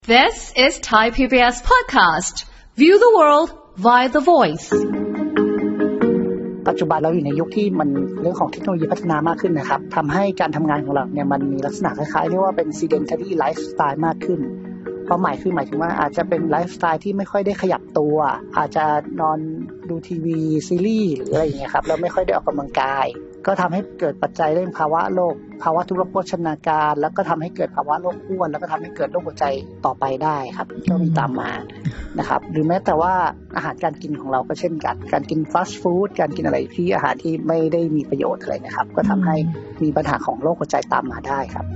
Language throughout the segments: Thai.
This is Thai PBS podcast. View the world via the voice. ปัจจุบันเราอยู่ในยุคที่มันเรื่องของเทคโนโลยีพัฒนามากขึ้นนะครับทำให้การทำงานของเราเนี่ยมันมีลักษณะคล้ายๆเรียกว่าเป็น sedentary lifestyle มากขึ้นความหมายคือหมายถึงว่าอาจจะเป็นไลฟ์สไตล์ที่ไม่ค่อยได้ขยับตัวอาจจะนอนดูทีวีซีรีส์หรืออะไรอย่างเงี้ยครับแล้วไม่ค่อยได้ออกกำลังกายก็ทำให้เกิดปัจจัยเรื่องภาวะโรคภาวะทุรโภชนาการแล้วก็ทำให้เกิดภาวะโรคอ้วนแล้วก็ทำให้เกิดโรคหัวใจต่อไปได้ครับก็มีตามมานะครับหรือแม้แต่ว่าอาหารการกินของเราก็เช่นกันการกินฟาสต์ฟู้ดการกินอะไรที่อาหารที่ไม่ได้มีประโยชน์อะไรนะครับก็ทำให้มีปัญหาของโรคหัวใจตามมาได้ครับ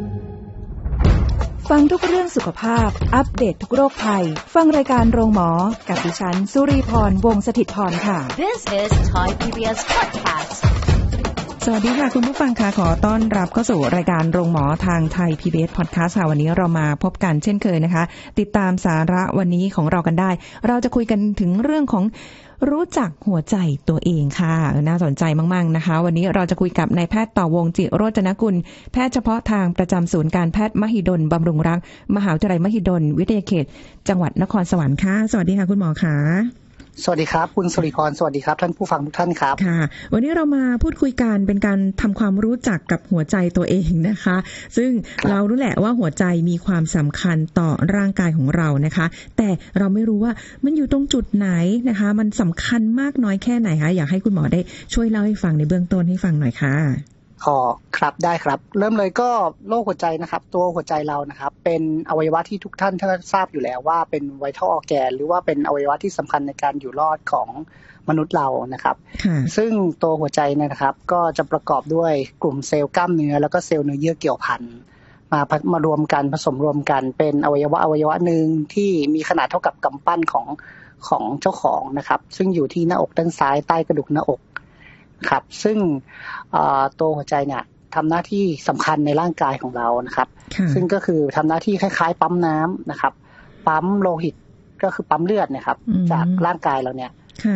ฟังทุกเรื่องสุขภาพอัปเดต ทุกโรคภัยฟังรายการโรงหมอกับดิฉันสุรีพรวงศ์สถิตพรค่ะ This is Thai PBS podcast. สวัสดีค่ะคุณผู้ฟังค่ะขอต้อนรับเข้าสู่รายการโรงหมอทางไทย PBS Podcast ค่ะวันนี้เรามาพบกันเช่นเคยนะคะติดตามสาระวันนี้ของเรากันได้เราจะคุยกันถึงเรื่องของรู้จักหัวใจตัวเองค่ะน่าสนใจมากๆนะคะวันนี้เราจะคุยกับนายแพทย์ต่อวงศ์จิโรจนกุลแพทย์เฉพาะทางประจำศูนย์การแพทย์มหิดลบำรุงรักมหาวิทยาลัยมหิดลวิทยาเขตจังหวัดนครสวรรค์ค่ะสวัสดีค่ะคุณหมอค่ะสวัสดีครับคุณสุริพรสวัสดีครับท่านผู้ฟังทุกท่านครับค่ะวันนี้เรามาพูดคุยกันเป็นการทำความรู้จักกับหัวใจตัวเองนะคะซึ่งเรารู้แหละว่าหัวใจมีความสำคัญต่อร่างกายของเรานะคะแต่เราไม่รู้ว่ามันอยู่ตรงจุดไหนนะคะมันสำคัญมากน้อยแค่ไหนคะอยากให้คุณหมอได้ช่วยเล่าให้ฟังในเบื้องต้นให้ฟังหน่อยค่ะครับได้ครับเริ่มเลยก็โรคหัวใจนะครับตัวหัวใจเรานะครับเป็นอวัยวะที่ทุกท่านทราบอยู่แล้วว่าเป็น vital organ หรือว่าเป็นอวัยวะที่สำคัญในการอยู่รอดของมนุษย์เรานะครับซึ่งตัวหัวใจเนี่ยนะครับก็จะประกอบด้วยกลุ่มเซลล์กล้ามเนื้อแล้วก็เซลล์เนื้อเยื่อเกี่ยวพันมารวมกันผสมรวมกันเป็นอวัยวะหนึ่งที่มีขนาดเท่ากับกำปั้นของเจ้าของนะครับซึ่งอยู่ที่หน้าอกด้านซ้ายใต้กระดูกหน้าอกครับซึ่งตัวหัวใจเนี่ยทำหน้าที่สำคัญในร่างกายของเรานะครับซึ่งก็คือทำหน้าที่คล้ายๆปั๊มน้ำปั๊มโลหิตก็คือปั๊มเลือดนะครับจากร่างกายเราเนี่ย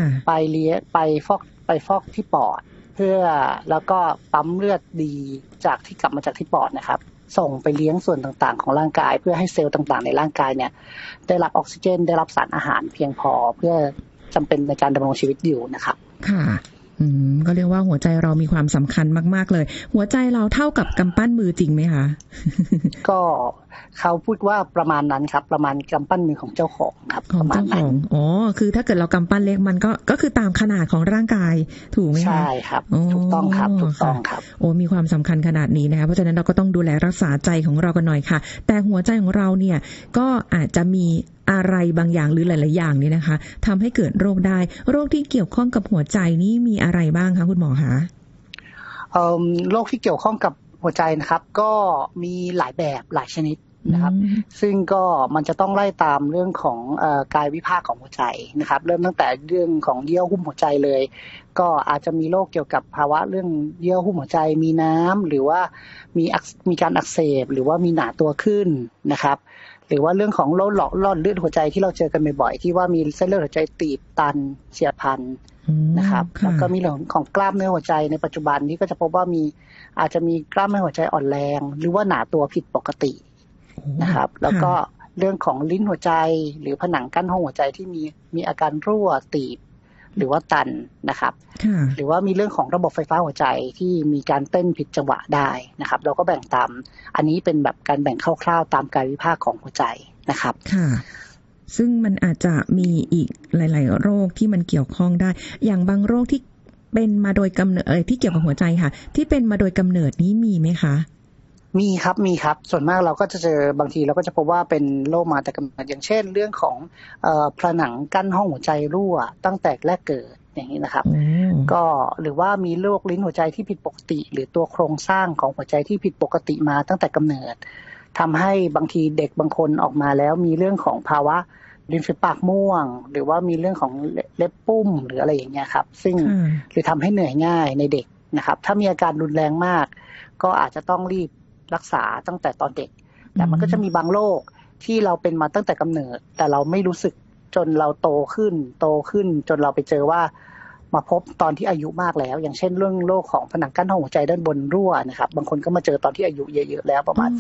ไปฟอกที่ปอดเพื่อแล้วก็ปั๊มเลือดดีจากที่กลับมาจากที่ปอดนะครับส่งไปเลี้ยงส่วนต่างๆของร่างกายเพื่อให้เซลล์ต่างๆในร่างกายเนี่ยได้รับออกซิเจนได้รับสารอาหารเพียงพอเพื่อจำเป็นในการดำรงชีวิตอยู่นะครับค่ะก็เรียกว่าหัวใจเรามีความสำคัญมากๆเลยหัวใจเราเท่ากับกำปั้นมือจริงไหมคะก็เขาพูดว่าประมาณนั้นครับประมาณกำปั้นมือของเจ้าของครับของเจ้าของอ๋อคือถ้าเกิดเรากำปั้นเล็กมันก็คือตามขนาดของร่างกายถูกไหมคะใช่ครับถูกต้องครับถูกต้องครับโอ้มีความสำคัญขนาดนี้นะคะเพราะฉะนั้นเราก็ต้องดูแลรักษาใจของเรากันหน่อยค่ะแต่หัวใจของเราเนี่ยก็อาจจะมีอะไรบางอย่างหรือหลายๆอย่างนี่นะคะทำให้เกิดโรคได้โรคที่เกี่ยวข้องกับหัวใจนี่มีอะไรบ้างคะคุณหมอคะโรคที่เกี่ยวข้องกับหัวใจนะครับก็มีหลายแบบหลายชนิดนะครับซึ่งก็มันจะต้องไล่ตามเรื่องของกายวิภาคของหัวใจนะครับเริ่มตั้งแต่เรื่องของเยื่อหุ้มหัวใจเลยก็อาจจะมีโรคเกี่ยวกับภาวะเรื่องเยื่อหุ้มหัวใจมีน้ำหรือว่ามีการอักเสบหรือว่ามีหนาตัวขึ้นนะครับหรือว่าเรื่องของโรคหลอดเลือดหัวใจที่เราเจอกันบ่อยๆที่ว่ามีเส้นเลือดหัวใจตีบตันเฉียบพลันนะครับแล้วก็มีเรื่องของกล้ามเนื้อหัวใจในปัจจุบันนี้ก็จะพบว่าอาจจะมีกล้ามเนื้อหัวใจอ่อนแรงหรือว่าหนาตัวผิดปกตินะครับแล้วก็เรื่องของลิ้นหัวใจหรือผนังกั้นห้องหัวใจที่มีอาการรั่วตีบหรือว่าตันนะครับหรือว่ามีเรื่องของระบบไฟฟ้าหัวใจที่มีการเต้นผิดจังหวะได้นะครับเราก็แบ่งตามอันนี้เป็นแบบการแบ่งคร่าวๆตามกายวิภาคของหัวใจนะครับค่ะซึ่งมันอาจจะมีอีกหลายๆโรคที่มันเกี่ยวข้องได้อย่างบางโรคที่เป็นมาโดยกำเนิดที่เกี่ยวกับหัวใจค่ะที่เป็นมาโดยกำเนิดนี้มีไหมคะมีครับส่วนมากเราก็จะเจอบางทีเราก็จะพบว่าเป็นโรคมาแต่กำเนิดอย่างเช่นเรื่องของผนังกั้นห้องหัวใจรั่วตั้งแต่แรกเกิดอย่างนี้นะครับก็หรือว่ามีโรคลิ้นหัวใจที่ผิดปกติหรือตัวโครงสร้างของหัวใจที่ผิดปกติมาตั้งแต่กำเนิดทำให้บางทีเด็กบางคนออกมาแล้วมีเรื่องของภาวะริมฝีปากม่วงหรือว่ามีเรื่องของเล็บปุ้มหรืออะไรอย่างเงี้ยครับซึ่งหรือทำให้เหนื่อยง่ายในเด็กนะครับถ้ามีอาการรุนแรงมากก็อาจจะต้องรีบรักษาตั้งแต่ตอนเด็กแต่มันก็จะมีบางโรคที่เราเป็นมาตั้งแต่กำเนิดแต่เราไม่รู้สึกจนเราโตขึ้นจนเราไปเจอว่ามาพบตอนที่อายุมากแล้วอย่างเช่นเรื่องโรคของผนังกั้นห้องหัวใจด้านบนรั่วนะครับบางคนก็มาเจอตอนที่อายุเยอะๆแล้วประมาณสัก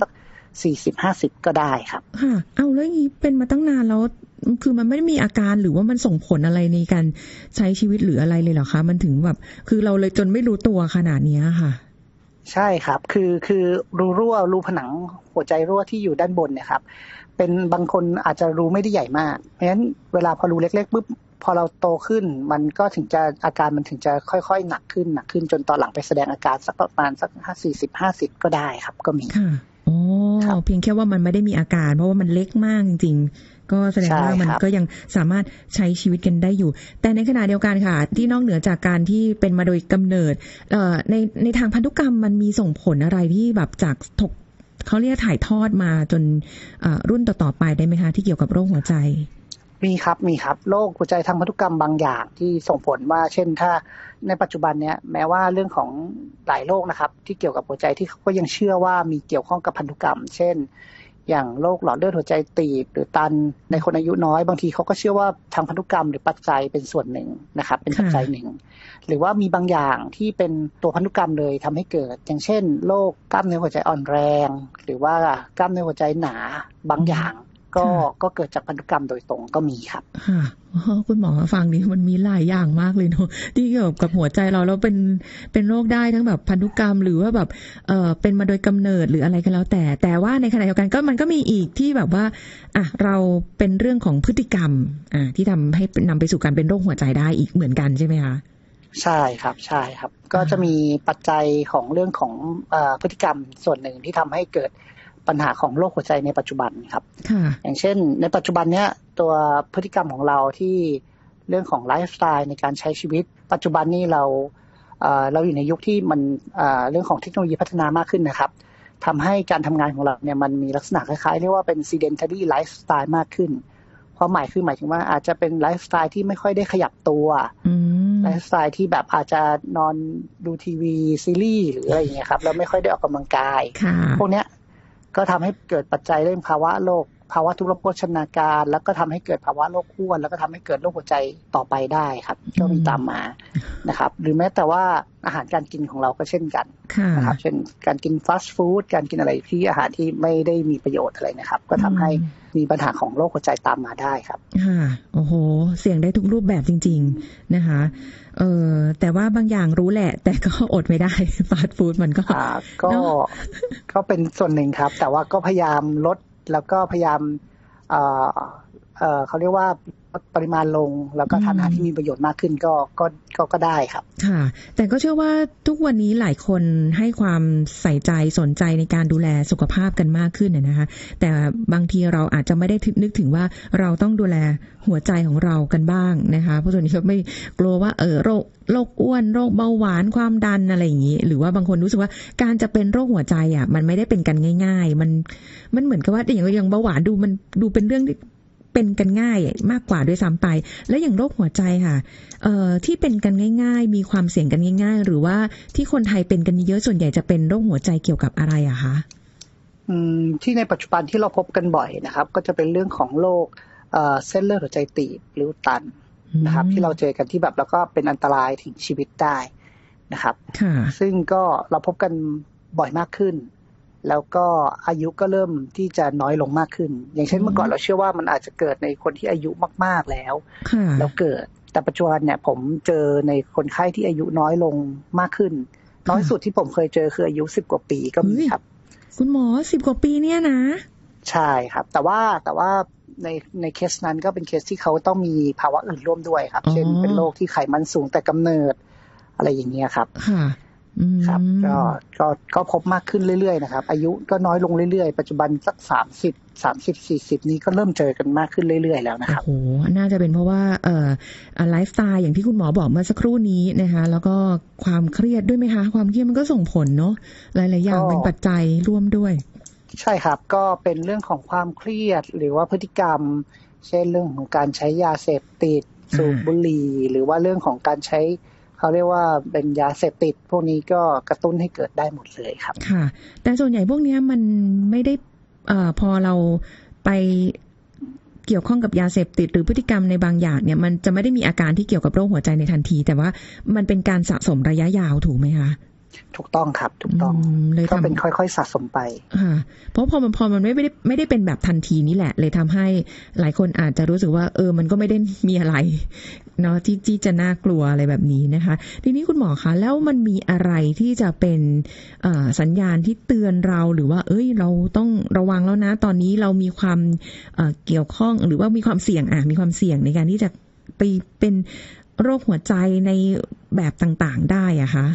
40-50ก็ได้ครับค่ะเอาแล้วอย่างนี้เป็นมาตั้งนานแล้วคือมันไม่ได้มีอาการหรือว่ามันส่งผลอะไรในการใช้ชีวิตหรืออะไรเลยเหรอคะมันถึงแบบคือเราเลยจนไม่รู้ตัวขนาดนี้ค่ะใช่ครับคือรูผนังหัวใจรั่วที่อยู่ด้านบนเนี่ยครับเป็นบางคนอาจจะรูไม่ได้ใหญ่มากเพราะฉะนั้นเวลาพอรูเล็กๆปุ๊บพอเราโตขึ้นมันก็ถึงจะอาการมันถึงจะค่อยๆหนักขึ้นจนตอนหลังไปแสดงอาการสักประมาณสัก40-50ก็ได้ครับก็มีค่ะอ๋อเพียงแค่ว่ามันไม่ได้มีอาการเพราะว่ามันเล็กมากจริงๆก็แสดงว่ามันก็ยังสามารถใช้ชีวิตกันได้อยู่แต่ในขณะเดียวกันค่ะที่นอกเหนือจากการที่เป็นมาโดยกำเนิดในทางพันธุกรรมมันมีส่งผลอะไรที่แบบจากเขาเรียกถ่ายทอดมาจนรุ่นต่อๆไปได้ไหมคะที่เกี่ยวกับโรคหัวใจมีครับโรคหัวใจทางพันธุกรรมบางอย่างที่ส่งผลว่าเช่นถ้าในปัจจุบันเนี้ยแม้ว่าเรื่องของหลายโรคนะครับที่เกี่ยวกับหัวใจที่เขาก็ยังเชื่อว่ามีเกี่ยวข้องกับพันธุกรรมเช่นอย่างโรคหลอดเลือดหัวใจตีบหรือตันในคนอายุน้อยบางทีเขาก็เชื่อว่าทางพันธุกรรมหรือปัจจัยเป็นส่วนหนึ่งนะครับเป็นปัจจัยหนึ่งหรือว่ามีบางอย่างที่เป็นตัวพันธุกรรมเลยทำให้เกิดอย่างเช่นโรคกล้ามเนื้อหัวใจอ่อนแรงหรือว่ากล้ามเนื้อหัวใจหนาบางอย่างก็เกิดจากพันธุกรรมโดยตรงก็มีครับค่ะคุณหมอฟังดิมันมีหลายอย่างมากเลยเนาะที่เกี่ยวกับหัวใจเราแล้วเป็นโรคได้ทั้งแบบพันธุกรรมหรือว่าแบบเป็นมาโดยกำเนิดหรืออะไรก็แล้วแต่ว่าในขณะเดียวกันก็มันก็มีอีกที่แบบว่าเราเป็นเรื่องของพฤติกรรมที่ทำให้นำไปสู่การเป็นโรคหัวใจได้อีกเหมือนกันใช่ไหมคะใช่ครับก็จะมีปัจจัยของเรื่องของพฤติกรรมส่วนหนึ่งที่ทำให้เกิดปัญหาของโรคหัวใจในปัจจุบันครับอย่างเช่นในปัจจุบันเนี้ยตัวพฤติกรรมของเราที่เรื่องของไลฟ์สไตล์ในการใช้ชีวิตปัจจุบันนี้เราอยู่ในยุคที่มันเรื่องของเทคโนโลยีพัฒนามากขึ้นนะครับทำให้การทำงานของเราเนี่ยมันมีลักษณะคล้ายๆเรียกว่าเป็น sedentary lifestyle มากขึ้นความหมายคือหมายถึงว่าอาจจะเป็นไลฟ์สไตล์ที่ไม่ค่อยได้ขยับตัวไลฟ์สไตล์ที่แบบอาจจะนอนดูทีวีซีรีส์หรืออะไรอย่างเงี้ยครับแล้วไม่ค่อยได้ออกกำลังกายพวกเนี้ยก็ทำให้เกิดปัจจัยเรื่องภาวะทุพพลโภชนาการแล้วก็ทำให้เกิดภาวะโรคอ้วนแล้วก็ทำให้เกิดโรคหัวใจต่อไปได้ครับก็มีตามมานะครับหรือแม้แต่ว่าอาหารการกินของเราก็เช่นกันนะครับเช่นการกินฟาสต์ฟู้ดการกินอะไรที่อาหารที่ไม่ได้มีประโยชน์อะไรนะครับก็ทำให้มีปัญหาของโรคหัวใจตามมาได้ครับโอ้โหเสี่ยงได้ทุกรูปแบบจริงๆนะคะแต่ว่าบางอย่างรู้แหละแต่ก็อดไม่ได้ฟาสต์ฟู้ดมันก็เป็นส่วนหนึ่งครับแต่ว่าก็พยายามลดแล้วก็พยายามเขาเรียกว่าปริมาณลงแล้วก็ทานอาหารที่มีประโยชน์มากขึ้นก็ได้ครับค่ะแต่ก็เชื่อว่าทุกวันนี้หลายคนให้ความใส่ใจสนใจในการดูแลสุขภาพกันมากขึ้นนะคะแต่บางทีเราอาจจะไม่ได้นึกถึงว่าเราต้องดูแลหัวใจของเรากันบ้างนะคะเพราะส่วนนี้ก็ไม่กลัวว่าโรคอ้วนโรคเบาหวานความดันอะไรอย่างนี้หรือว่าบางคนรู้สึกว่าการจะเป็นโรคหัวใจมันไม่ได้เป็นกันง่ายๆมันเหมือนกับว่าอย่างเบาหวานดูเป็นเรื่องเป็นกันง่ายมากกว่าด้วยซ้ำไปแล้วอย่างโรคหัวใจค่ะที่เป็นกันง่ายๆมีความเสี่ยงกันง่ายๆหรือว่าที่คนไทยเป็นกันเยอะส่วนใหญ่จะเป็นโรคหัวใจเกี่ยวกับอะไรอะคะที่ในปัจจุบันที่เราพบกันบ่อยนะครับก็จะเป็นเรื่องของโรคเส้นเลือดหัวใจตีบหรือตันนะครับที่เราเจอกันที่แบบแล้วก็เป็นอันตรายถึงชีวิตได้นะครับซึ่งก็เราพบกันบ่อยมากขึ้นแล้วก็อายุก็เริ่มที่จะน้อยลงมากขึ้นอย่างเช่นเมื่อก่อนเราเชื่อว่ามันอาจจะเกิดในคนที่อายุมากๆแล้วเกิดแต่ปัจจุบันเนี่ยผมเจอในคนไข้ที่อายุน้อยลงมากขึ้นน้อยสุดที่ผมเคยเจอคืออายุ10 กว่าปีก็มีครับคุณหมอ10 กว่าปีเนี่ยนะใช่ครับแต่ว่าในเคสนั้นก็เป็นเคสที่เขาต้องมีภาวะอื่นร่วมด้วยครับเช่นเป็นโรคที่ไขมันสูงแต่กำเนิดอะไรอย่างเงี้ยครับครับก็พบมากขึ้นเรื่อยๆนะครับอายุก็น้อยลงเรื่อยๆปัจจุบันสัก30-40นี้ก็เริ่มเจอกันมากขึ้นเรื่อยๆแล้วนะครับโอ้โหน่าจะเป็นเพราะว่าไลฟ์สไตล์อย่างที่คุณหมอบอกเมื่อสักครู่นี้นะคะแล้วก็ความเครียดด้วยไหมคะความเครียดมันก็ส่งผลเนาะหลายๆอย่างเป็นปัจจัยร่วมด้วยใช่ครับก็เป็นเรื่องของความเครียดหรือว่าพฤติกรรมเช่นเรื่องของการใช้ยาเสพติดสูบบุหรี่หรือว่าเรื่องของการใช้เขาเรียกว่าเป็นยาเสพติดพวกนี้ก็กระตุ้นให้เกิดได้หมดเลยครับค่ะแต่ส่วนใหญ่พวกนี้มันไม่ได้พอเราไปเกี่ยวข้องกับยาเสพติดหรือพฤติกรรมในบางอย่างเนี่ยมันจะไม่ได้มีอาการที่เกี่ยวกับโรคหัวใจในทันทีแต่ว่ามันเป็นการสะสมระยะยาวถูกไหมคะถูกต้องครับถูกต้องก็เป็นค่อยๆสะสมไปเพราะพอมันไม่ได้เป็นแบบทันทีนี่แหละเลยทำให้หลายคนอาจจะรู้สึกว่ามันก็ไม่ได้มีอะไรเนาะที่จะน่ากลัวอะไรแบบนี้นะคะทีนี้คุณหมอคะแล้วมันมีอะไรที่จะเป็นสัญญาณที่เตือนเราหรือว่าเราต้องระวังแล้วนะตอนนี้เรามีความเกี่ยวข้องหรือว่ามีความเสี่ยงมีความเสี่ยงในการที่จะไปเป็นโรคหัวใจในแบบต่างๆได้อะคะ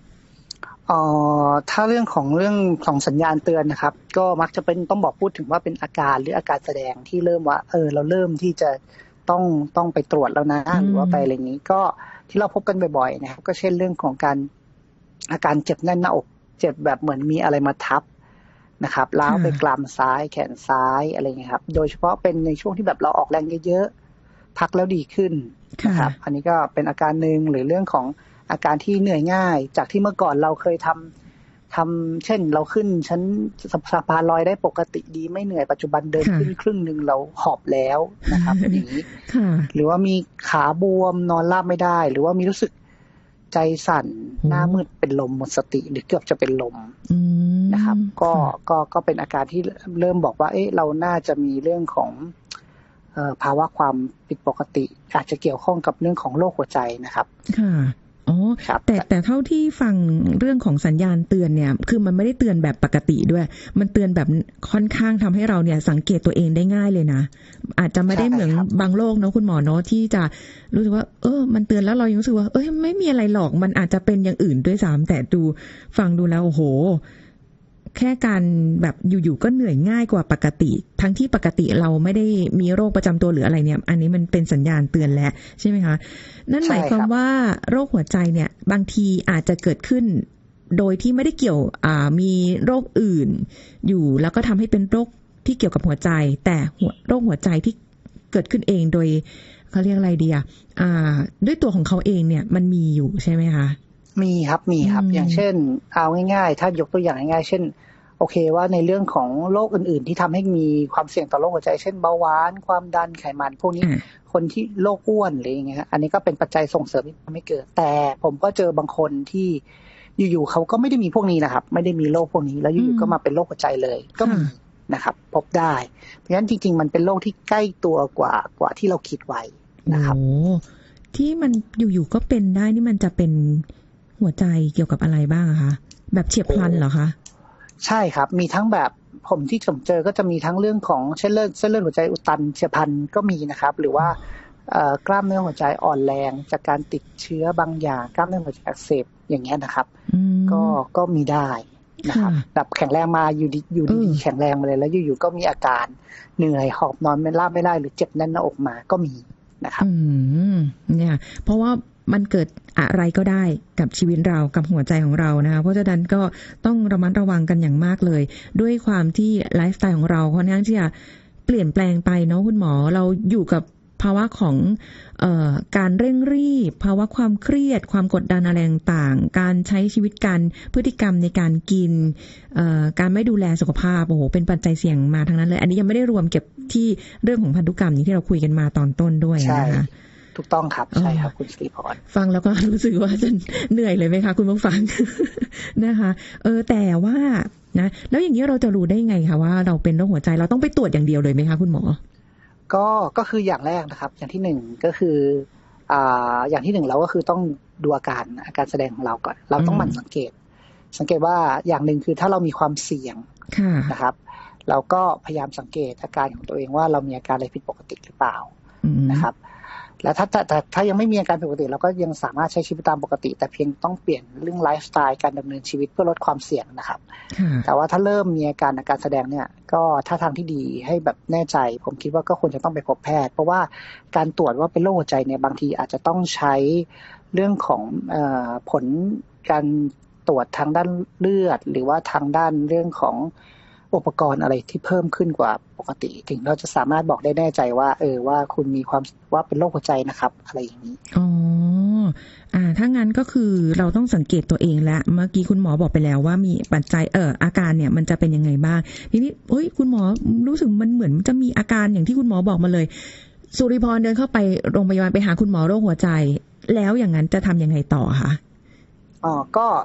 ถ้าเรื่องของสัญญาณเตือนนะครับก็มักจะเป็นต้องพูดถึงว่าเป็นอาการหรืออาการแสดงที่เริ่มว่าเราเริ่มที่จะต้องไปตรวจแล้วนะหรือว่าไปอะไรอย่างนี้ก็ที่เราพบกันบ่อยๆนะครับก็เช่นเรื่องของอาการเจ็บแน่นหน้าอกเจ็บแบบเหมือนมีอะไรมาทับนะครับล้าวไปกรามซ้ายแขนซ้ายอะไรอย่างเงี้ยครับโดยเฉพาะเป็นในช่วงที่แบบเราออกแรงเยอะๆพักแล้วดีขึ้นนะครับอันนี้ก็เป็นอาการนึงหรือเรื่องของอาการที่เหนื่อยง่ายจากที่เมื่อก่อนเราเคยทำเช่นเราขึ้นชั้นสะพานลอยได้ปกติดีไม่เหนื่อยปัจจุบันเดินขึ้นครึ่งนึงเราหอบแล้วนะครับอย่างนี้หรือว่ามีขาบวมนอนราบไม่ได้หรือว่ามีรู้สึกใจสั่นหน้ามืดเป็นลมหมดสติหรือเกือบจะเป็นลมนะครับก็เป็นอาการที่เริ่มบอกว่าเราน่าจะมีเรื่องของภาวะความผิดปกติอาจจะเกี่ยวข้องกับเรื่องของโรคหัวใจนะครับแต่เท่าที่ฟังเรื่องของสัญญาณเตือนเนี่ยคือมันไม่ได้เตือนแบบปกติด้วยมันเตือนแบบค่อนข้างทำให้เราเนี่ยสังเกตตัวเองได้ง่ายเลยนะอาจจะไม่ได้เหมือนบางโรคเนาะคุณหมอเนาะที่จะรู้สึกว่ามันเตือนแล้วเรายังรู้สึกว่าไม่มีอะไรหรอกมันอาจจะเป็นอย่างอื่นด้วยซ้ำแต่ฟังดูแล้วโอ้โหแค่การแบบอยู่ๆก็เหนื่อยง่ายกว่าปกติทั้งที่ปกติเราไม่ได้มีโรคประจำตัวหรืออะไรเนี่ยอันนี้มันเป็นสัญญาณเตือนแล้วใช่ไหมคะนั่นหมายความว่าโรคหัวใจเนี่ยบางทีอาจจะเกิดขึ้นโดยที่ไม่ได้เกี่ยวมีโรคอื่นอยู่แล้วก็ทำให้เป็นโรคที่เกี่ยวกับหัวใจแต่โรคหัวใจที่เกิดขึ้นเองโดยเขาเรียกอะไรดีด้วยตัวของเขาเองเนี่ยมันมีอยู่ใช่ไหมคะมีครับอย่างเช่นเอาง่ายๆถ้ายกตัวอย่างง่ายๆเช่นโอเคว่าในเรื่องของโรคอื่นๆที่ทำให้มีความเสี่ยงต่อโรคหัวใจเช่นเบาหวานความดันไขมันพวกนี้คนที่โรคอ้วนอะไรอย่างเงี้ยอันนี้ก็เป็นปัจจัยส่งเสริมที่ทำให้เกิดแต่ผมก็เจอบางคนที่อยู่ๆเขาก็ไม่ได้มีพวกนี้นะครับไม่ได้มีโรคพวกนี้แล้วอยู่ๆก็มาเป็นโรคหัวใจเลยก็มีนะครับพบได้เพราะฉะนั้นจริงๆมันเป็นโรคที่ใกล้ตัวกว่าที่เราคิดไว้นะครับที่มันอยู่ๆก็เป็นได้นี่มันจะเป็นหัวใจเกี่ยวกับอะไรบ้างคะแบบเฉียบพลันเหรอคะใช่ครับมีทั้งแบบผมที่ผมเจอก็จะมีทั้งเรื่องของเส้นเลือดหัวใจอุดตันเฉียบพลันก็มีนะครับหรือว่ากล้ามเนื้อหัวใจอ่อนแรงจากการติดเชื้อบางอย่างกล้ามเนื้อหัวใจอักเสบอย่างเงี้ยนะครับก็มีได้นะครับแบบแข็งแรงมาอยู่ดีแข็งแรงมาเลยแล้วอยู่ๆก็มีอาการเหนื่อยหอบนอนไม่ราบไม่ได้หรือเจ็บแน่นหน้าอกมาก็มีนะครับเนี่ยเพราะว่ามันเกิดอะไรก็ได้กับชีวิตเรากับหัวใจของเรานะคะเพราะฉะนั้นก็ต้องระมัดระวังกันอย่างมากเลยด้วยความที่ไลฟ์สไตล์ของเราค่อนข้างที่จะเปลี่ยนแปลงไปเนาะคุณหมอเราอยู่กับภาวะของการเร่งรีบภาวะความเครียดความกดดันอะไรต่างๆการใช้ชีวิตการพฤติกรรมในการกินการไม่ดูแลสุขภาพโอ้โหเป็นปัจจัยเสี่ยงมาทั้งนั้นเลยอันนี้ยังไม่ได้รวมเก็บที่เรื่องของพันธุกรรมอย่างที่เราคุยกันมาตอนต้นด้วยนะคะถูกต้องครับใช่ครับคุณศรีพรฟังแล้วก็รู้สึกว่าจะเหนื่อยเลยไหมคะคุณผู้ฟัง นะคะแต่ว่านะแล้วอย่างนี้เราจะรู้ได้ไงคะว่าเราเป็นโรคหัวใจเราต้องไปตรวจอย่างเดียวเลยไหมคะคุณหมอก็คืออย่างแรกนะครับอย่างที่หนึ่งก็คืออย่างที่หนึ่งเราก็คือต้องดูอาการแสดงของเราก่อนเราต้องหมั่นสังเกตว่าอย่างหนึ่งคือถ้าเรามีความเสี่ยงนะครับเราก็พยายามสังเกตอาการของตัวเองว่าเรามีอาการอะไรผิดปกติหรือเปล่านะครับแล้วถ้ายังไม่มีอาการผิดปกติเราก็ยังสามารถใช้ชีวิตตามปกติแต่เพียงต้องเปลี่ยนเรื่องไลฟ์สไตล์การดำเนินชีวิตเพื่อลดความเสี่ยงนะครับแต่ว่าถ้าเริ่มมีอาการแสดงเนี่ยก็ถ้าทางที่ดีให้แบบแน่ใจผมคิดว่าก็ควรจะต้องไปพบแพทย์เพราะว่าการตรวจว่าเป็นโรคหัวใจเนี่ยบางทีอาจจะต้องใช้เรื่องของผลการตรวจทางด้านเลือดหรือว่าทางด้านเรื่องของอุปกรณ์อะไรที่เพิ่มขึ้นกว่าปกติถึงเราจะสามารถบอกได้แน่ใจว่าว่าคุณมีความว่าเป็นโรคหัวใจนะครับอะไรอย่างนี้ถ้างั้นก็คือเราต้องสังเกตตัวเองแล้วเมื่อกี้คุณหมอบอกไปแล้วว่ามีปัจจัยอาการเนี่ยมันจะเป็นยังไงบ้างทีนี้คุณหมอรู้สึกมันเหมือนจะมีอาการอย่างที่คุณหมอบอกมาเลยสุริพรเดินเข้าไปโรงพยาบาลไปหาคุณหมอโรคหัวใจแล้วอย่างนั้นจะทำยังไงต่อคะก็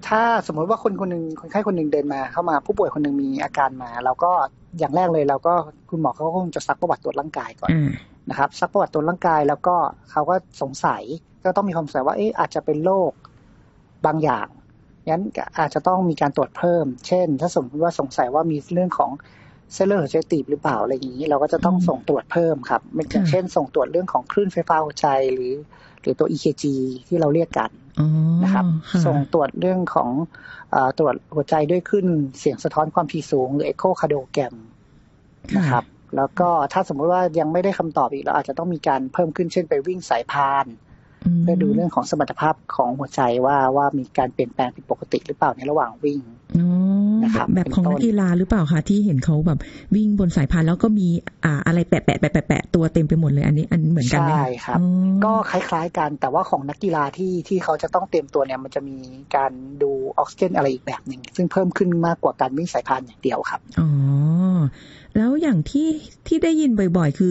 ถ้าสมมติว่าคนไข้คนหนึ่งเดินมาเข้ามาผู้ป่วยคนหนึ่งมีอาการมาเราก็อย่างแรกเลยเราก็คุณหมอเขาก็คงจะซักประวัติตรวจร่างกายก่อนนะครับซักประวัติตรวจร่างกายแล้วก็เขาก็สงสัยก็ต้องมีความสงสัยว่าอาจจะเป็นโรคบางอย่างงั้นอาจจะต้องมีการตรวจเพิ่มเช่นถ้าสมมติว่าสงสัยว่ามีเรื่องของเส้นเลือดหัวใจตีบหรือเปล่าอะไรอย่างนี้เราก็จะต้องส่งตรวจเพิ่มครับอย่างเช่นส่งตรวจเรื่องของคลื่นไฟฟ้าหัวใจหรือตัว EKG ที่เราเรียกกันนะครับส่งตรวจเรื่องของตรวจหัวใจด้วยคลื่นเสียงสะท้อนความถี่สูงหรือ echocardiogram นะครับแล้วก็ถ้าสมมติว่ายังไม่ได้คำตอบอีกเราอาจจะต้องมีการเพิ่มขึ้นเช่นไปวิ่งสายพานเพื่อดูเรื่องของสมรรถภาพของหัวใจว่ามีการเปลี่ยนแปลงผิดปกติหรือเปล่าในระหว่างวิ่งนะครับแบบของนักกีฬาหรือเปล่าคะที่เห็นเขาแบบวิ่งบนสายพานแล้วก็มีอะไรแปะตัวเต็มไปหมดเลยอันเหมือนกันไหมใช่ครับก็คล้ายๆกันแต่ว่าของนักกีฬาที่เขาจะต้องเตรียมตัวเนี่ยมันจะมีการดูออกซิเจนอะไรอีกแบบนึงซึ่งเพิ่มขึ้นมากกว่าการวิ่งสายพานอย่างเดียวครับอ๋อแล้วอย่างที่ได้ยินบ่อยๆคือ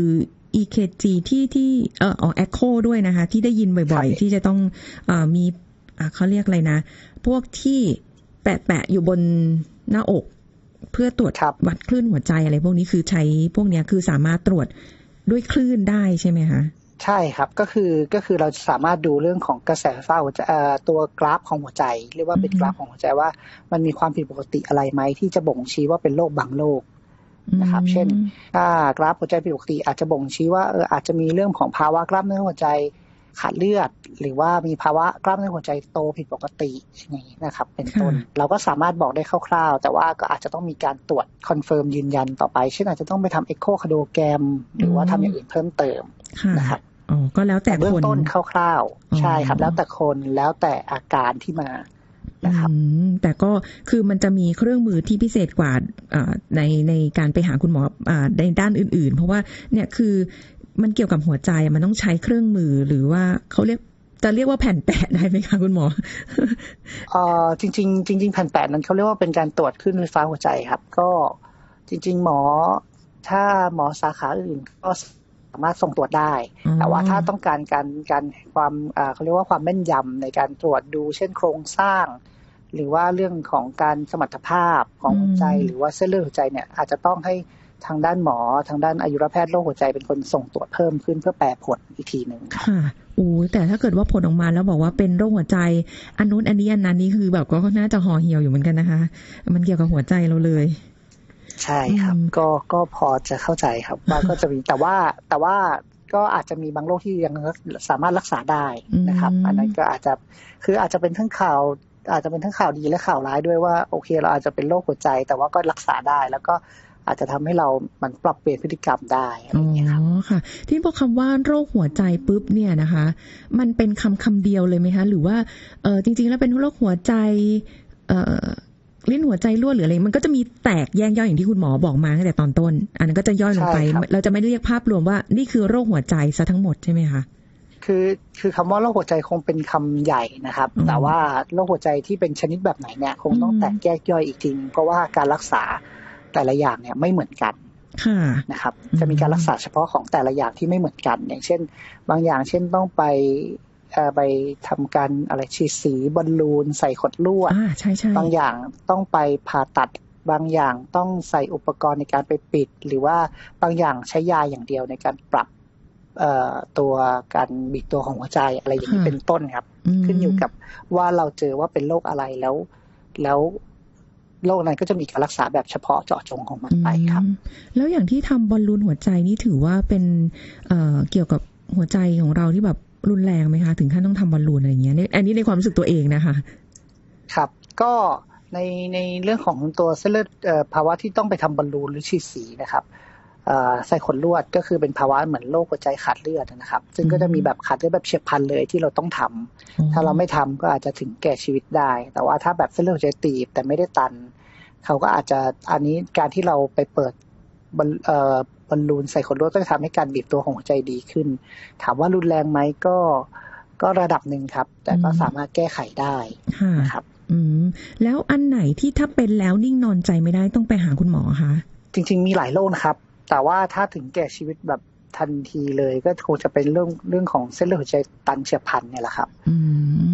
EKG ที่echo ด้วยนะคะที่ได้ยินบ่อยๆที่จะต้องมีเขาเรียกอะไรนะพวกที่แปะอยู่บนหน้าอกเพื่อตรวจวัดคลื่นหัวใจอะไรพวกนี้คือใช้พวกนี้คือสามารถตรวจด้วยคลื่นได้ใช่ไหมคะใช่ครับก็คือเราสามารถดูเรื่องของกระแสไฟฟ้าหัวใจตัวกราฟของหัวใจเรียกว่าเป็นกราฟของหัวใจว่ามันมีความผิดปกติอะไรไหมที่จะบ่งชี้ว่าเป็นโรคบางโรคนะครับเช่นถ้ากราฟหัวใจผิดปกติอาจจะบ่งชี้ว่าอาจจะมีเรื่องของภาวะกล้ามเนื้อหัวใจขาดเลือดหรือว่ามีภาวะกล้ามเนื้อหัวใจโตผิดปกติอย่างนี้นะครับเป็นต้นเราก็สามารถบอกได้คร่าวๆแต่ว่าก็อาจจะต้องมีการตรวจคอนเฟิร์มยืนยันต่อไปเช่นอาจจะต้องไปทำเอ็กโคคาร์ดิโอแกรมหรือว่าทำอย่างอื่นเพิ่มเติมนะครับก็แล้วแต่คนเบื้องต้นคร่าวๆใช่ครับแล้วแต่คนแล้วแต่อาการที่มานะครับแต่ก็คือมันจะมีเครื่องมือที่พิเศษกว่าในการไปหาคุณหมอในด้านอื่นๆเพราะว่าเนี่ยคือมันเกี่ยวกับหัวใจมันต้องใช้เครื่องมือหรือว่าเขาเรียกว่าแผ่นแปะได้ไหมคะคุณหมอจริงแผ่นแปะนั้นเขาเรียกว่าเป็นการตรวจคลื่นไฟฟ้าหัวใจครับก็จริงๆถ้าหมอสาขาอื่นก็สามารถส่งตรวจได้แต่ว่าถ้าต้องการการความเขาเรียกว่าความแม่นยำในการตรวจดูเช่นโครงสร้างหรือว่าเรื่องของการสมรรถภาพของหัวใจหรือว่าเส้นเลือดหัวใจเนี่ยอาจจะต้องให้ทางด้านหมอทางด้านอายุรแพทย์โรคหัวใจเป็นคนส่งตรวจเพิ่มขึ้นเพื่อแปลผลอีกทีนึงค่ะแต่ถ้าเกิดว่าผลออกมาแล้วบอกว่าเป็นโรคหัวใจอันนู้นอันนี้อันนั้นนี่คือแบบก็น่าจะห่อเหี่ยวอยู่เหมือนกันนะคะมันเกี่ยวกับหัวใจเราเลยใช่ครับก็พอจะเข้าใจครับว่าก็จะมีแต่ว่าก็อาจจะมีบางโรคที่ยังสามารถรักษาได้นะครับอันนั้นก็อาจจะเป็นทั้งข่าวอาจจะเป็นทั้งข่าวดีและข่าวร้ายด้วยว่าโอเคเราอาจจะเป็นโรคหัวใจแต่ว่าก็รักษาได้แล้วก็อาจจะทำให้เรามันปรับเปลี่ยนพฤติกรรมได้อะไรอย่างเงี้ยครับค่ะที่บอกคำว่าโรคหัวใจปุ๊บเนี่ยนะคะมันเป็นคำเดียวเลยไหมคะหรือว่าจริงๆแล้วเป็นโรคหัวใจลิ้นหัวใจรั่วหรืออะไรมันก็จะมีแตกแยกย่อยอย่างที่คุณหมอบอกมาตั้งแต่ตอนต้นอันนั้นก็จะย่อยลงไปเราจะไม่เรียกภาพรวมว่านี่คือโรคหัวใจซะทั้งหมดใช่ไหมคะคือคำว่าโรคหัวใจคงเป็นคำใหญ่นะครับแต่ว่าโรคหัวใจที่เป็นชนิดแบบไหนเนี่ยคงต้องแตกแยกย่อยอีกทีเพราะว่าการรักษาแต่ละอย่างเนี่ยไม่เหมือนกันนะครับจะมีการรักษาเฉพาะของแต่ละอย่างที่ไม่เหมือนกันอย่างเช่นบางอย่างเช่นต้องไปทำการอะไรฉีดสีบอลลูนใส่ขดลวดบางอย่างต้องไปผ่าตัดบางอย่างต้องใส่อุปกรณ์ในการไปปิดหรือว่าบางอย่างใช้ยาอย่างเดียวในการปรับตัวการบีบตัวของหัวใจอะไรอย่างนี้เป็นต้นครับขึ้นอยู่กับว่าเราเจอว่าเป็นโรคอะไรแล้วโรคนั้นก็จะมีการรักษาแบบเฉพาะเจาะจงของมันไปครับแล้วอย่างที่ทำบอลลูนหัวใจนี่ถือว่าเป็นเกี่ยวกับหัวใจของเราที่แบบรุนแรงไหมคะถึงขั้นต้องทำบอลลูนอะไรอย่างเงี้ยอันนี้ในความรู้สึกตัวเองนะคะครับก็ในเรื่องของตัวเส้นเลือดภาวะที่ต้องไปทำบอลลูนหรือฉีดสีนะครับใส่ขนลวดก็คือเป็นภาวะเหมือนโรคหัวใจขาดเลือดนะครับซึ่งก็จะมีแบบขาดเลือดแบบเฉียบพลันเลยที่เราต้องทำถ้าเราไม่ทำก็อาจจะถึงแก่ชีวิตได้แต่ว่าถ้าแบบเส้นเลือดหัวใจตีบแต่ไม่ได้ตันเขาก็อาจจะอันนี้การที่เราไปเปิดบอลลูนใส่ขนลวดก็จะทำให้การบีบตัวของหัวใจดีขึ้นถามว่ารุนแรงไหมก็ระดับหนึ่งครับแต่ก็สามารถแก้ไขได้นะครับแล้วอันไหนที่ถ้าเป็นแล้วนิ่งนอนใจไม่ได้ต้องไปหาคุณหมอคะจริงๆมีหลายโรคนะครับแต่ว่าถ้าถึงแก่ชีวิตแบบทันทีเลยก็คงจะเป็นเรื่องของเส้นเลือดหัวใจตันเฉียบพลันเนี่ยแหละครับ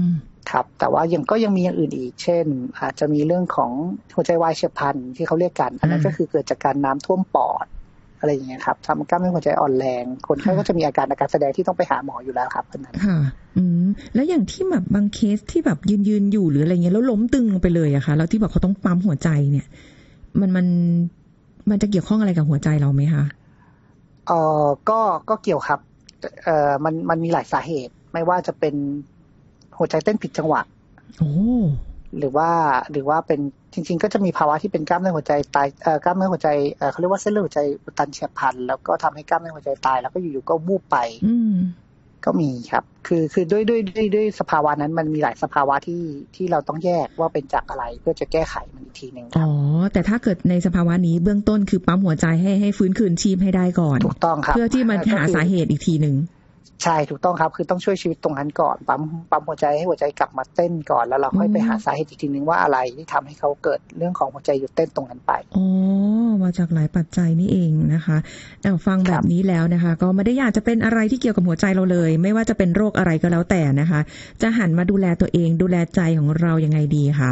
ครับแต่ว่ายังมีอย่างอื่นอีกเช่นอาจจะมีเรื่องของหัวใจวายเฉียบพลันที่เขาเรียกกันอันนั้นก็คือเกิดจากการน้ำท่วมปอดอะไรอย่างเงี้ยครับทำกล้ามเนื้อหัวใจอ่อนแรงคนไข้ก็จะมีอาการแสดงที่ต้องไปหาหมออยู่แล้วครับอันนั้นค่ะแล้วอย่างที่แบบบางเคสที่แบบยืนอยู่หรืออะไรเงี้ยแล้วล้มตึงลงไปเลยอะค่ะแล้วที่แบบเขาต้องปั๊มหัวใจเนี่ยมันจะเกี่ยวข้องอะไรกับหัวใจเราไหมคะก็เกี่ยวครับมันมีหลายสาเหตุไม่ว่าจะเป็นหัวใจเต้นผิดจังหวะหรือว่าเป็นจริงๆก็จะมีภาวะที่เป็นกล้ามเนื้อหัวใจตายกล้ามเนื้อหัวใจเขาเรียกว่าเส้นเลือดหัวใจอุดตันเฉียบพลันแล้วก็ทำให้กล้ามเนื้อหัวใจตายแล้วก็อยู่ๆก็วูบไปก็มีครับคือด้วยสภาวะนั้นมันมีหลายสภาวะที่เราต้องแยกว่าเป็นจากอะไรเพื่อจะแก้ไขมันอีกทีนึงครับแต่ถ้าเกิดในสภาวะนี้เบื้องต้นคือปั๊มหัวใจให้ฟื้นคืนชีพให้ได้ก่อนถูกต้องครับเพื่อที่มันหาสาเหตุอีกทีนึงใช่ถูกต้องครับคือต้องช่วยชีวิตตรงนั้นก่อนปั๊มหัวใจให้หัวใจกลับมาเต้นก่อนแล้วเราค่อยไปหาสาเหตุอีกทีนึงว่าอะไรที่ทำให้เขาเกิดเรื่องของหัวใจหยุดเต้นตรงนั้นไปมาจากหลายปัจจัยนี่เองนะคะฟังแบบนี้แล้วนะคะก็ไม่ได้อยากจะเป็นอะไรที่เกี่ยวกับหัวใจเราเลยไม่ว่าจะเป็นโรคอะไรก็แล้วแต่นะคะจะหันมาดูแลตัวเองดูแลใจของเรายังไงดีคะ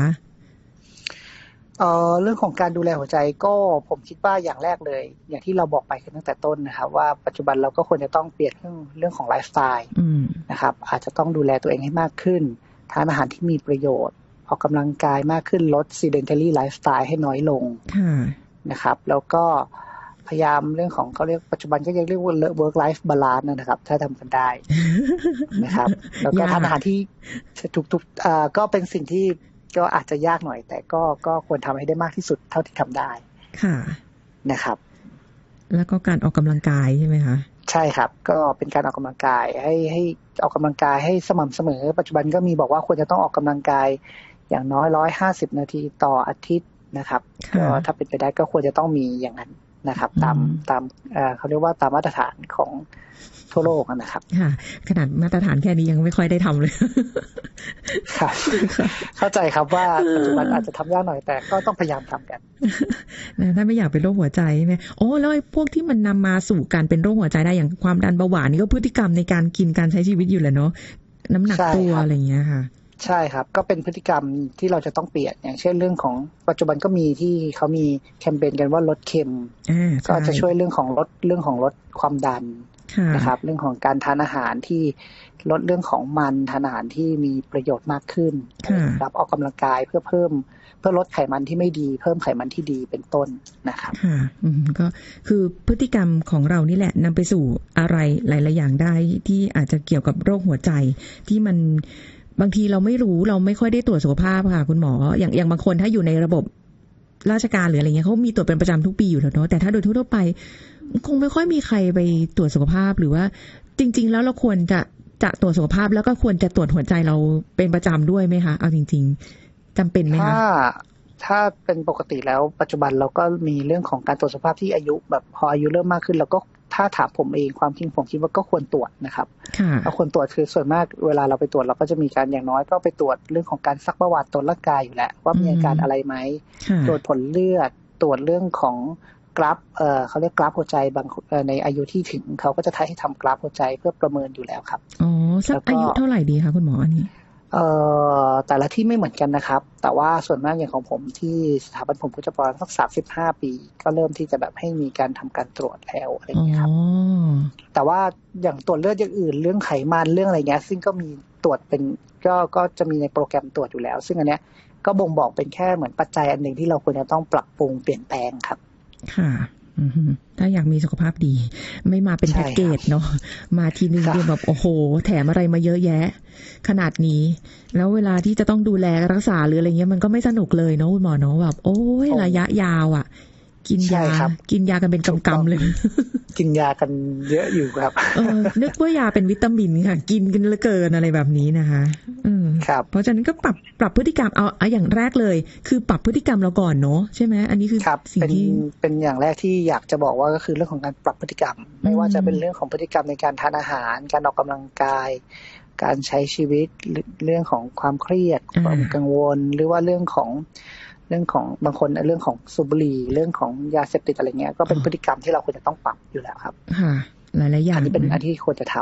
เรื่องของการดูแลหัวใจก็ผมคิดว่าอย่างแรกเลยอย่างที่เราบอกไปตั้งแต่ต้นนะครับว่าปัจจุบันเราก็ควรจะต้องเปลี่ยนเรื่องของไลฟ์สไตล์นะครับอาจจะต้องดูแลตัวเองให้มากขึ้นทานอาหารที่มีประโยชน์ออกกำลังกายมากขึ้นลด sedentary lifestyle ให้น้อยลงนะครับแล้วก็พยายามเรื่องของเขาเรียกปัจจุบันก็ยังเรียกว่า work life balance นะครับถ้าทำกันได้นะครับแล้วก็ทานอาหารที่ถูกก็เป็นสิ่งที่ก็อาจจะยากหน่อยแต่ก็ควรทำให้ได้มากที่สุดเท่าที่ทำได้ค่ะนะครับแล้วก็การออกกำลังกายใช่ไหมคะใช่ครับก็เป็นการออกกำลังกายให้ออกกำลังกายให้สม่ำเสมอปัจจุบันก็มีบอกว่าควรจะต้องออกกำลังกายอย่างน้อย150 นาทีต่ออาทิตย์นะครับก็ถ้าเป็นไปได้ก็ควรจะต้องมีอย่างนั้นนะครับตามเขาเรียกว่าตามมาตรฐานของทั่วโลกนะครับค่ะขนาดมาตรฐานแค่นี้ยังไม่ค่อยได้ทำเลยครับเข้าใจครับว่าปัจจุบันอาจจะทำยากหน่อยแต่ก็ต้องพยายามทำกันนะถ้าไม่อยากเป็นโรคหัวใจใช่ไหมแล้วพวกที่มันนำมาสู่การเป็นโรคหัวใจได้อย่างความดันเบาหวานนี่ก็พฤติกรรมในการกินการใช้ชีวิตอยู่แหละเนาะน้ำหนักตัวอะไรอย่างเงี้ยค่ะใช่ครับก็เป็นพฤติกรรมที่เราจะต้องเปลี่ยนอย่างเช่นเรื่องของปัจจุบันก็มีที่เขามีแคมเปญกันว่าลดเค็มก็จะช่วยเรื่องของลดความดันนะครับเรื่องของการทานอาหารที่ลดเรื่องของมันทานอาหารที่มีประโยชน์มากขึ้นรับออกกำลังกายเพื่อลดไขมันที่ไม่ดีเพิ่มไขมันที่ดีเป็นต้นนะครับค่ะก็คือพฤติกรรมของเรานี่แหละนำไปสู่อะไรหลายๆอย่างได้ที่อาจจะเกี่ยวกับโรคหัวใจที่มันบางทีเราไม่รู้เราไม่ค่อยได้ตรวจสุขภาพค่ะคุณหมออย่างบางคนถ้าอยู่ในระบบราชการหรืออะไรเงี้ยเขามีตรวจเป็นประจำทุกปีอยู่แล้วเนาะแต่ถ้าโดยทั่วไปคงไม่ค่อยมีใครไปตรวจสุขภาพหรือว่าจริงๆแล้วเราควรจะตรวจสุขภาพแล้วก็ควรจะตรวจหัวใจเราเป็นประจำด้วยไหมคะเอาจริงๆจำเป็นไหมคะถ้าเป็นปกติแล้วปัจจุบันเราก็มีเรื่องของการตรวจสุขภาพที่อายุแบบพออายุเริ่มมากขึ้นเราก็ถ้าถามผมเองความจริงผมคิดว่าก็ควรตรวจนะครับเราควรตรวจคือส่วนมากเวลาเราไปตรวจเราก็จะมีการอย่างน้อยก็ไปตรวจเรื่องของการซักประวัติตรวจร่างกายอยู่แหละว่ามีอาการอะไรไหมตรวจผลเลือดตรวจเรื่องของกราฟเขาเรียกกราฟหัวใจบางในอายุที่ถึงเขาก็จะให้ทำกราฟหัวใจเพื่อประเมินอยู่แล้วครับสักอายุเท่าไหร่ดีคะคุณหมออันนี้แต่ละที่ไม่เหมือนกันนะครับแต่ว่าส่วนมากอย่างของผมที่สถาบันผมก็จะประมาณสัก35 ปีก็เริ่มที่จะแบบให้มีการทำการตรวจแล้วอะไรอย่างนี้ครับแต่ว่าอย่างตรวจเลือดอย่างอื่นเรื่องไขมันเรื่องอะไรเงี้ยซึ่งก็มีตรวจเป็นก็จะมีในโปรแกรมตรวจอยู่แล้วซึ่งอันเนี้ยก็บ่งบอกเป็นแค่เหมือนปัจจัยอันหนึ่งที่เราควรจะต้องปรับปรุงเปลี่ยนแปลงครับค่ะถ้าอยากมีสุขภาพดีไม่มาเป็นแพ็กเกจเนาะมาทีนึงเดียวแบบโอ้โหแถมอะไรมาเยอะแยะขนาดนี้แล้วเวลาที่จะต้องดูแลรักษาหรืออะไรเงี้ยมันก็ไม่สนุกเลยเนาะคุณหมอเนาะแบบโอ้ยระยะยาวอ่ะกินยากันเป็นกำๆเลยกินยากันเยอะอยู่ครับนึกว่ายาเป็นวิตามินค่ะกินกันเหลือเกินอะไรแบบนี้นะคะครับเพราะฉะนั้นก็ปรับพฤติกรรมเอาอย่างแรกเลยคือปรับพฤติกรรมเราก่อนเนาะใช่ไหมอันนี้คือสิ่งที่เป็นอย่างแรกที่อยากจะบอกว่าก็คือเรื่องของการปรับพฤติกรรมไม่ว่าจะเป็นเรื่องของพฤติกรรมในการทานอาหารการออกกำลังกายการใช้ชีวิตเรื่องของความเครียดความกังวลหรือว่าเรื่องของบางคนเรื่องของสูบบุหรี่เรื่องของยาเสพติดอะไรเงี้ยก็เป็นพฤติกรรมที่เราควรจะต้องปรับอยู่แล้วครับหลายๆอย่างอันนี้เป็นอันที่ควรจะท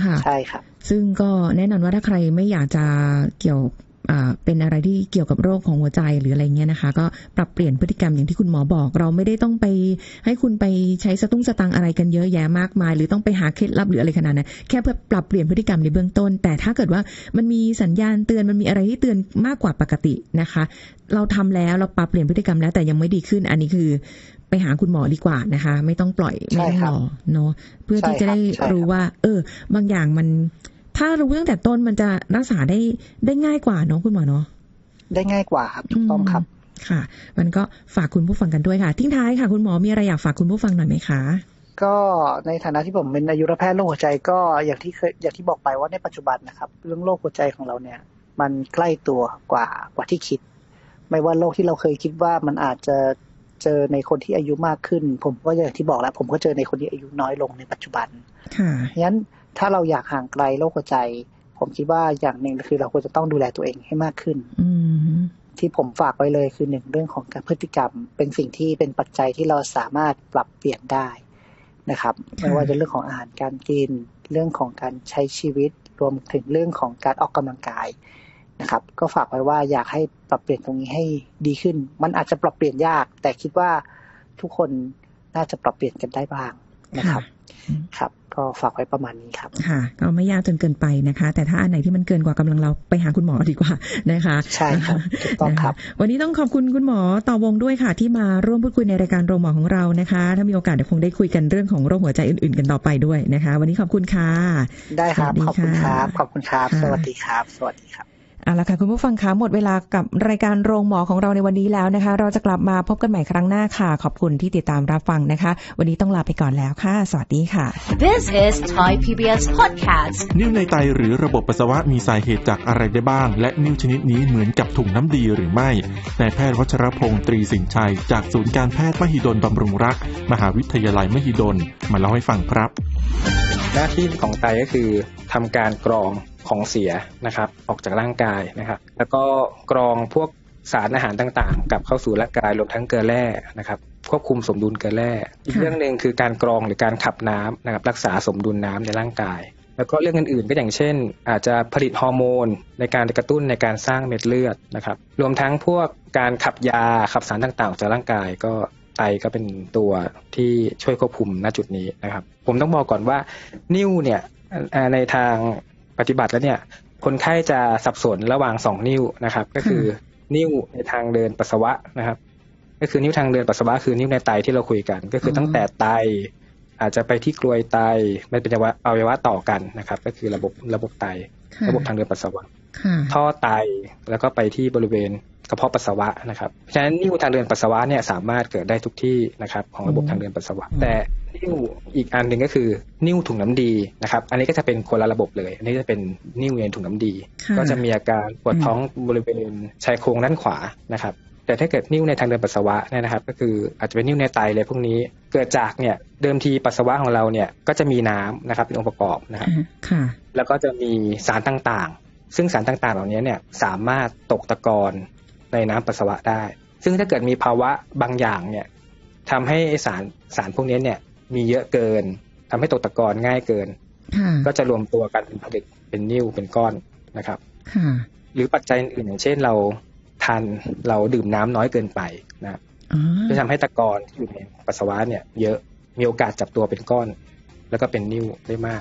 ใช่ครับซึ่งก็แน่นอนว่าถ้าใครไม่อยากจะเกี่ยวเป็นอะไรที่เกี่ยวกับโรคของหัวใจหรืออะไรเงี้ยนะคะก็ปรับเปลี่ยนพฤติกรรมอย่างที่คุณหมอบอกเราไม่ได้ต้องไปให้คุณไปใช้สตังค์อะไรกันเยอะแยะมากมายหรือต้องไปหาเคล็ดลับหรืออะไรขนาดนั้นแค่เพื่อปรับเปลี่ยนพฤติกรรมในเบื้องต้นแต่ถ้าเกิดว่ามันมีสัญญาณเตือนมันมีอะไรที่เตือนมากกว่าปกตินะคะเราทำแล้วเราปรับเปลี่ยนพฤติกรรมแล้วแต่ยังไม่ดีขึ้นอันนี้คือไปหาคุณหมอดีกว่านะคะไม่ต้องปล่อยไม่ต้องรอเนาะเพื่อที่จะได้รู้ว่าบางอย่างมันถ้ารู้ตั้งแต่ต้นมันจะรักษาได้ง่ายกว่าเนาะคุณหมอเนาะได้ง่ายกว่าครับถูกต้องครับค่ะมันก็ฝากคุณผู้ฟังกันด้วยค่ะทิ้งท้ายค่ะคุณหมอมีอะไรอยากฝากคุณผู้ฟังหน่อยไหมคะก็ในฐานะที่ผมเป็นอายุรแพทย์โรคหัวใจก็อย่างที่บอกไปว่าในปัจจุบันนะครับเรื่องโรคหัวใจของเราเนี่ยมันใกล้ตัวกว่าที่คิดไม่ว่าโรคที่เราเคยคิดว่ามันอาจจะเจอในคนที่อายุมากขึ้นผมก็อย่างที่บอกแล้วผมก็เจอในคนที่อายุน้อยลงในปัจจุบันงั้นถ้าเราอยากห่างไกลโรคหัวใจผมคิดว่าอย่างหนึ่งคือเราควรจะต้องดูแลตัวเองให้มากขึ้นที่ผมฝากไว้เลยคือหนึ่งเรื่องของการพฤติกรรมเป็นสิ่งที่เป็นปัจจัยที่เราสามารถปรับเปลี่ยนได้นะครับไม่ว่าจะเรื่องของอาหารการกินเรื่องของการใช้ชีวิตรวมถึงเรื่องของการออกกำลังกายนะครับก็ฝากไว้ว่าอยากให้ปรับเปลี่ยนตรงนี้ให้ดีขึ้นมันอาจจะปรับเปลี่ยนยากแต่คิดว่าทุกคนน่าจะปรับเปลี่ยนกันได้บ้างนะครับครับก็ฝากไว้ประมาณนี้ครับค่ะก็ไม่ยากจนเกินไปนะคะแต่ถ้าอันไหนที่มันเกินกว่ากำลังเราไปหาคุณหมอดีกว่านะคะใช่ครับถูกต้องครับวันนี้ต้องขอบคุณคุณหมอต่อวงด้วยค่ะที่มาร่วมพูดคุยในรายการโรงหมอของเรานะคะถ้ามีโอกาสเดี๋ยวคงได้คุยกันเรื่องของโรคหัวใจอื่นๆกันต่อไปด้วยนะคะวันนี้ขอบคุณค่ะได้ครับขอบคุณครับขอบคุณครับสวัสดีครับสวัสดีครับเอาละค่ะคุณผู้ฟังคะหมดเวลากับรายการโรงหมอของเราในวันนี้แล้วนะคะเราจะกลับมาพบกันใหม่ครั้งหน้าค่ะขอบคุณที่ติดตามรับฟังนะคะวันนี้ต้องลาไปก่อนแล้วค่ะสวัสดีค่ะ This is Thai PBS Podcast นิ่วในไตหรือระบบปัสสาวะมีสาเหตุจากอะไรได้บ้างและนิ่วชนิดนี้เหมือนกับถุงน้ำดีหรือไม่นายแพทย์วัชรพงษ์ตรีสินชัยจากศูนย์การแพทย์มหิดลบำรุงรักมหาวิทยาลัยมหิดลมาเล่าให้ฟังครับหน้าที่ของไตก็คือทำการกรองของเสียนะครับออกจากร่างกายนะครับแล้วก็กรองพวกสารอาหารต่างๆกลับเข้าสู่ร่างกายรวมทั้งเกลือแร่นะครับควบคุมสมดุลเกลือแร่อีกเรื่องนึงคือการกรองหรือการขับน้ำนะครับรักษาสมดุลน้ำในร่างกายแล้วก็เรื่องอื่นๆก็อย่างเช่นอาจจะผลิตฮอร์โมนในการกระตุ้นในการสร้างเม็ดเลือดนะครับรวมทั้งพวกการขับยาขับสารต่างๆออกจากร่างกายก็ไตก็เป็นตัวที่ช่วยควบคุมณจุดนี้นะครับผมต้องบอกก่อนว่านิ่วเนี่ยในทางปฏิบัติแล้วเนี่ยคนไข้จะสับสนระหว่าง2นิ้วนะครับก็คือนิ้วในทางเดินปัสสาวะนะครับก็คือนิ้วทางเดินปัสสาวะคือนิ้วในไตที่เราคุยกันก็คือตั้งแต่ไตอาจจะไปที่กรวยไตมันเป็นอวัยวะต่อกันนะครับก็คือระบบไตระบบทางเดินปัสสาวะท่อไตแล้วก็ไปที่บริเวณกระเพาะปัสสาวะนะครับฉะนั้นนิ้วทางเดินปัสสาวะเนี่ยสามารถเกิดได้ทุกที่นะครับของระบบทางเดินปัสสาวะแต่นิ้วอีกอันหนึ่งก็คือนิ้วถุงน้ำดีนะครับอันนี้ก็จะเป็นคนละระบบเลยอันนี้จะเป็นนิ้วในถุงน้ำดีก็จะมีอาการปวดท้องบริเวณชายโครงด้านขวานะครับแต่ถ้าเกิดนิ้วในทางเดินปัสสาวะเนี่ยนะครับก็คืออาจจะเป็นนิ้วในไตเลยพวกนี้เกิดจากเนี่ยเดิมทีปัสสาวะของเราเนี่ยก็จะมีน้ำนะครับเป็นองค์ประกอบนะครับแล้วก็จะมีสารต่างๆซึ่งสารต่างๆเหล่านี้เนี่ยสามารถตกตะกอนในน้ำปัสสาวะได้ซึ่งถ้าเกิดมีภาวะบางอย่างเนี่ยทำให้สารพวกนี้เนี่ยมีเยอะเกินทำให้ตกตะกอนง่ายเกินก็จะรวมตัวกันผลิตเป็นนิ่วเป็นก้อนนะครับหรือปัจจัยอื่นอย่างเช่นเราดื่มน้ำน้อยเกินไปนะจะทำให้ตะกอนที่อยู่ในปัสสาวะเนี่ยเยอะมีโอกาสจับตัวเป็นก้อนแล้วก็เป็นนิ่วได้มาก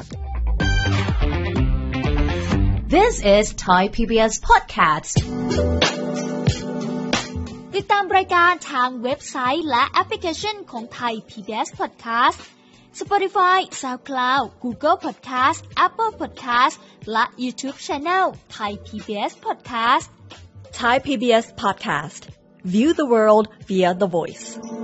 This is Thai PBS Podcast ติดตามรายการทางเว็บไซต์และแอปพลิเคชันของ Thai PBS Podcast Spotify, SoundCloud, Google Podcast, Apple Podcast และ YouTube Channel Thai PBS Podcast Thai PBS Podcast View the world via the voice